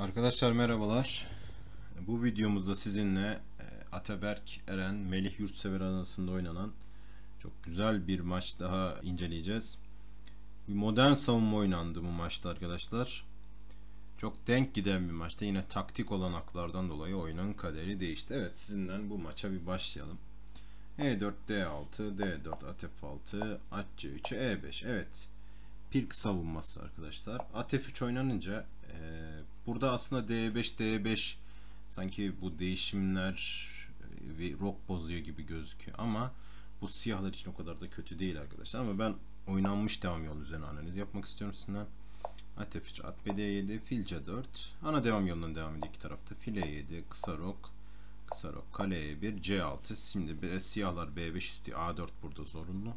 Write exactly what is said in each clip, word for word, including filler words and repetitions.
Arkadaşlar merhabalar. Bu videomuzda sizinle e, Ataberk Eren, Melih Yurtsever arasında oynanan çok güzel bir maç daha inceleyeceğiz. Bir modern savunma oynandı bu maçta arkadaşlar. Çok denk giden bir maçta, yine taktik olanaklardan dolayı oyunun kaderi değişti. Evet, sizinden bu maça bir başlayalım. E dört, D altı, D dört, at F altı, at C üç, E beş. Evet. Pirk savunması arkadaşlar. At F üç oynanınca e, burada aslında D beş, D beş sanki bu değişimler e, ve rok bozuyor gibi gözüküyor ama bu siyahlar için o kadar da kötü değil arkadaşlar. Ama ben oynanmış devam yolu üzerine analiz yapmak istiyorum sizden. At F üç, at B D yedi, fil C dört. Ana devam yolundan devam ediyor iki tarafta. Fil E yedi, kısa rok, kısa rok, kale E bir, C altı. Şimdi siyahlar B beş istiyor. A dört burada zorunlu.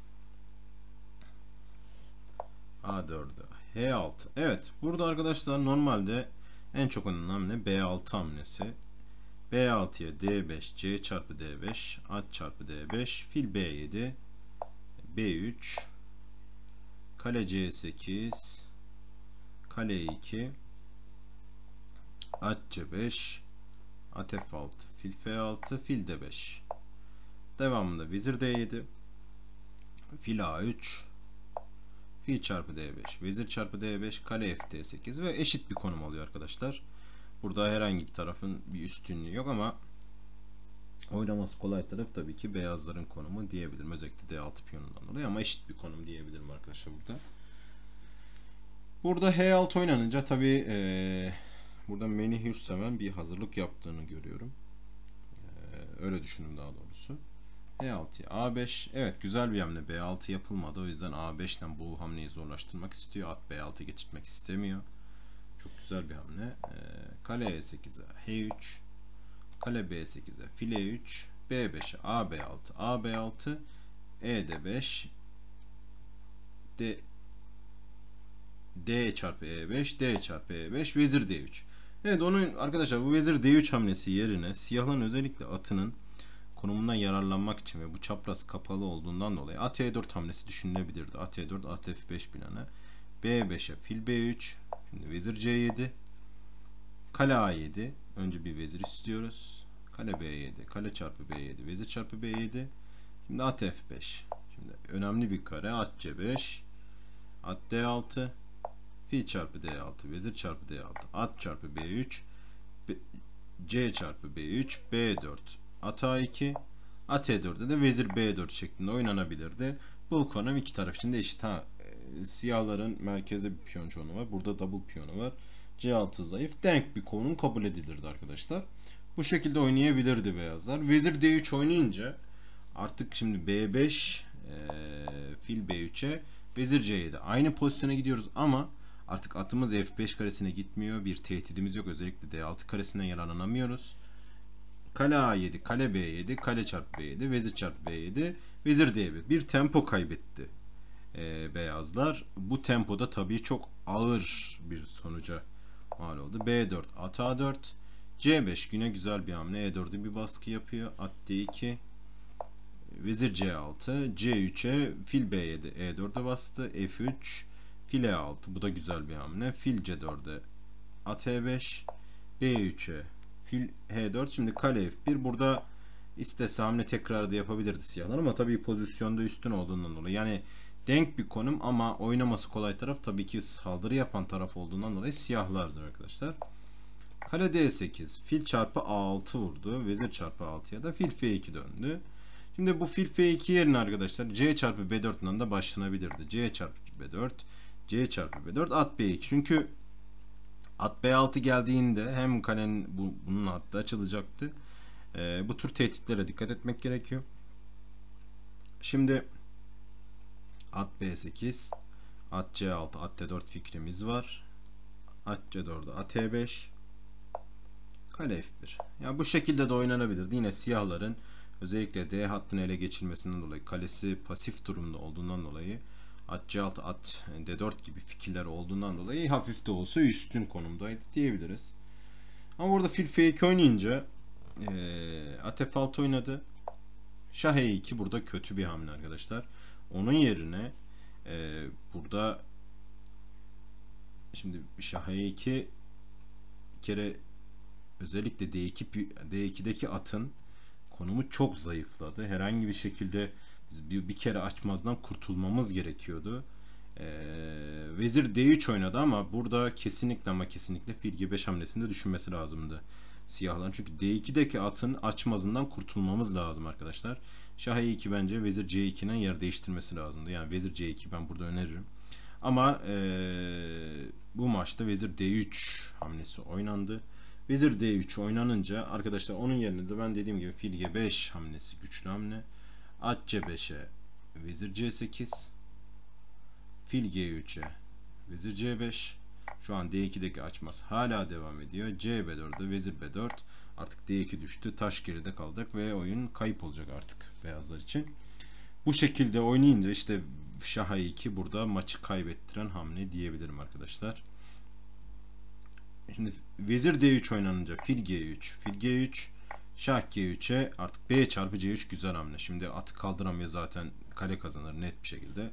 A dört'e H altı. Evet, burada arkadaşlar normalde en çok oynanan hamle B altı hamlesi. B altıya D beş, C çarpı D beş, at çarpı D beş, fil B yedi, B üç, kale C sekiz, kale E iki, at C beş, at F altı, fil F altı, fil D beş. Devamında vezir D yedi, fil A üç, fil çarpı D beş, vezir çarpı D beş, kale F D sekiz ve eşit bir konum alıyor arkadaşlar. Burada herhangi bir tarafın bir üstünlüğü yok ama oynaması kolay taraf tabii ki beyazların konumu diyebilirim. Özellikle D altı piyonundan dolayı ama eşit bir konum diyebilirim arkadaşlar burada. Burada H altı oynanınca tabii ee, burada Melih Yurtseven bir hazırlık yaptığını görüyorum. E, öyle düşündüm daha doğrusu. H altıya A beş. Evet, güzel bir hamle. B altı yapılmadı. O yüzden A beş ile bu hamleyi zorlaştırmak istiyor. At B altı geçirtmek istemiyor. Çok güzel bir hamle. Ee, kale E sekize H üç, kale B sekize fil E üç, B beşe A B altı, A B altı, E D beş, D D çarpı E beş, D çarpı E beş, vezir D üç. Evet, onun arkadaşlar bu vezir D üç hamlesi yerine siyahların özellikle atının konumundan yararlanmak için ve bu çapraz kapalı olduğundan dolayı at E dört hamlesi düşünülebilirdi. At E dört, at F beş planı. B beşe fil B üç, şimdi vezir C yedi, kale A yedi. Önce bir vezir istiyoruz. Kale B yedi, kale çarpı B yedi, vezir çarpı B yedi. Şimdi at F beş. Şimdi önemli bir kare. At C beş, at D altı, fil çarpı D altı, vezir çarpı D altı, at çarpı B üç, B, C çarpı B üç, B dört, at A iki, at E dört'e de vezir B dört şeklinde oynanabilirdi. Bu konum iki taraf için de eşit. Ha, e, siyahların merkezde bir piyon çoğunu var. Burada double piyonu var. C altı zayıf. Denk bir konum kabul edilirdi arkadaşlar. Bu şekilde oynayabilirdi beyazlar. Vezir D üç oynayınca artık şimdi B beş, e, fil B üçe, vezir C yedi. Aynı pozisyona gidiyoruz ama artık atımız F beş karesine gitmiyor. Bir tehdidimiz yok. Özellikle D altı karesine yararlanamıyoruz. Kale A yedi, kale B yedi, kale çarpı B yedi, vezir çarpı B yedi, vezir D bir. Bir tempo kaybetti e, beyazlar. Bu tempoda tabii çok ağır bir sonuca mal oldu. B dört, at A dört, C beş yine güzel bir hamle. E dört'e bir baskı yapıyor. At D iki, vezir C altı, C üçe fil B yedi, E dört'e bastı. F üç, fil E altı. Bu da güzel bir hamle. Fil C dört'e, at E beş, B üçe fil H dört. Şimdi kale F bir. Burada istese hamle tekrar da yapabilirdi siyahlar ama tabii pozisyonda üstün olduğundan dolayı. Yani denk bir konum ama oynaması kolay taraf tabii ki saldırı yapan taraf olduğundan dolayı siyahlardır arkadaşlar. Kale D sekiz. Fil çarpı A altı vurdu. Vezir çarpı A altıya da fil F iki döndü. Şimdi bu fil F iki yerine arkadaşlar C çarpı B dört'den de başlanabilirdi. C çarpı B dört, C çarpı B dört, at B iki. Çünkü at B altı geldiğinde hem kalenin bu, bunun hattı açılacaktı. Ee, bu tür tehditlere dikkat etmek gerekiyor. Şimdi at B sekiz, at C altı, at D dört fikrimiz var. At C dört'e at E beş, kale F bir. Ya bu şekilde de oynanabilirdi. Yine siyahların özellikle D hattını ele geçirmesinden dolayı, kalesi pasif durumda olduğundan dolayı at C altı, at D dört gibi fikirler olduğundan dolayı hafif de olsa üstün konumdaydı diyebiliriz. Ama burada fil F iki oynayınca e, at F altı oynadı. Şah E iki burada kötü bir hamle arkadaşlar. Onun yerine e, burada şimdi Şah E iki kere özellikle D iki D iki'deki atın konumu çok zayıfladı. Herhangi bir şekilde biz bir, bir kere açmazdan kurtulmamız gerekiyordu. Ee, Vezir D üç oynadı ama burada kesinlikle ama kesinlikle fil G beş hamlesinde düşünmesi lazımdı siyahların. Çünkü D iki'deki atın açmazından kurtulmamız lazım arkadaşlar. Şah E iki bence Vezir C iki'nin yer değiştirmesi lazımdı. Yani Vezir C iki ben burada öneririm. Ama ee, bu maçta Vezir D üç hamlesi oynandı. Vezir D üç oynanınca arkadaşlar onun yerine de ben dediğim gibi fil G beş hamlesi güçlü hamle. At C beş'e Vezir C sekiz, fil G üç'e Vezir C beş. Şu an D iki'deki açmaz hala devam ediyor. C B dört'e Vezir B dört. Artık D iki düştü. Taş geride kaldık ve oyun kayıp olacak artık beyazlar için. Bu şekilde oynayınca işte Şah E iki burada maçı kaybettiren hamle diyebilirim arkadaşlar. Şimdi Vezir D üç oynanınca fil G üç, fil G üç, Şah G üç'e artık B çarpı C üç güzel hamle. Şimdi atı kaldıramıyor zaten, kale kazanır net bir şekilde.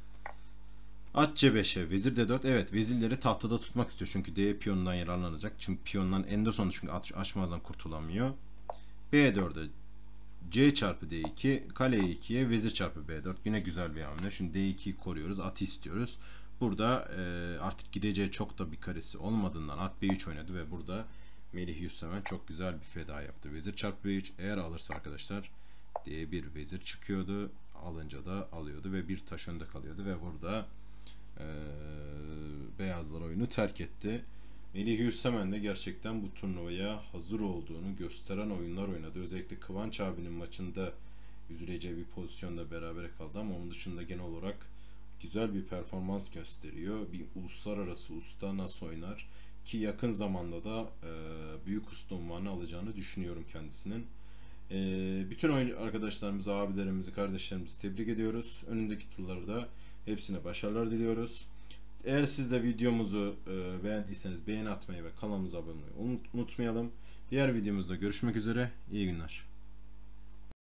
At C beş'e Vezir D dört. Evet, vezirleri tahtada tutmak istiyor çünkü D piyonundan yararlanacak. Çünkü piyondan eninde sonunda çünkü at açmazdan kurtulamıyor. B dört'e C çarpı D iki, kale E iki'ye vezir çarpı B dört. Yine güzel bir hamle. Şimdi D iki'yi koruyoruz, atı istiyoruz. Burada e, artık gideceği çok da bir karesi olmadığından at B üç oynadı ve burada Melih Yusufseven çok güzel bir feda yaptı. Vezir çarpı B üç eğer alırsa arkadaşlar D bir vezir çıkıyordu. Alınca da alıyordu ve bir taş önde kalıyordu ve burada e, beyazlar oyunu terk etti. Melih Yusufseven de gerçekten bu turnuvaya hazır olduğunu gösteren oyunlar oynadı. Özellikle Kıvanç abinin maçında üzüleceği bir pozisyonda berabere kaldı ama onun dışında genel olarak güzel bir performans gösteriyor. Bir uluslararası usta nasıl oynar ki yakın zamanda da e, büyük usta unvanı alacağını düşünüyorum kendisinin. E, bütün oyuncu arkadaşlarımızı, abilerimizi, kardeşlerimizi tebrik ediyoruz. Önündeki turlarda hepsine başarılar diliyoruz. Eğer siz de videomuzu e, beğendiyseniz beğeni atmayı ve kanalımıza abone olmayı unutmayalım. Diğer videomuzda görüşmek üzere. İyi günler.